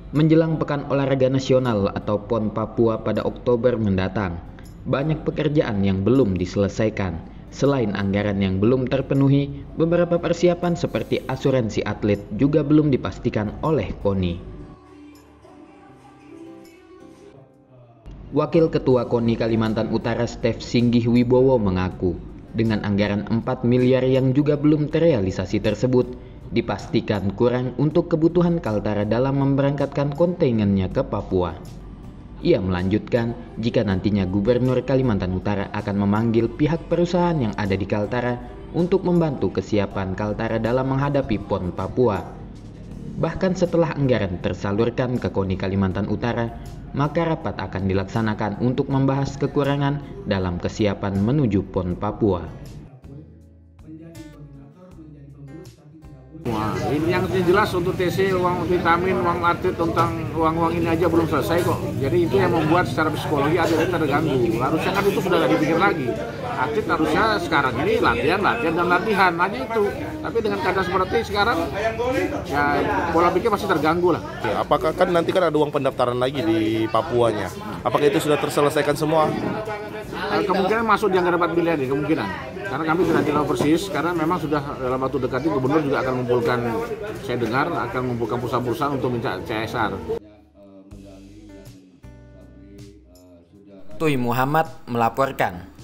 Menjelang Pekan Olahraga Nasional atau PON Papua pada Oktober mendatang, banyak pekerjaan yang belum diselesaikan. Selain anggaran yang belum terpenuhi, beberapa persiapan seperti asuransi atlet juga belum dipastikan oleh KONI. Wakil Ketua KONI Kalimantan Utara Stef Singgih Wibowo mengaku, dengan anggaran 4 miliar yang juga belum terrealisasi tersebut, dipastikan kurang untuk kebutuhan Kaltara dalam memberangkatkan kontingennya ke Papua. Ia melanjutkan, jika nantinya Gubernur Kalimantan Utara akan memanggil pihak perusahaan yang ada di Kaltara untuk membantu kesiapan Kaltara dalam menghadapi PON Papua. Bahkan setelah anggaran tersalurkan ke KONI Kalimantan Utara, maka rapat akan dilaksanakan untuk membahas kekurangan dalam kesiapan menuju PON Papua. Wah, ini yang jelas untuk TC, uang vitamin, uang atlet, tentang uang-uang ini aja belum selesai kok. Jadi itu yang membuat secara psikologi atlet terganggu. Harusnya kan itu sudah tidak dipikir lagi. Atlet harusnya sekarang ini latihan dan latihan aja itu. Tapi dengan keadaan seperti sekarang, ya pola pikir masih terganggu lah. Ya, apakah kan nanti kan ada uang pendaftaran lagi di Papuanya? Apakah itu sudah terselesaikan semua? Kemungkinan masuk di angka 4 miliar ya, kemungkinan. Karena kami tidak tahu persis, karena memang sudah dalam waktu dekat ini gubernur juga akan mengumpulkan, saya dengar akan mengumpulkan perusahaan-perusahaan untuk minta CSR. Tuy Muhammad melaporkan.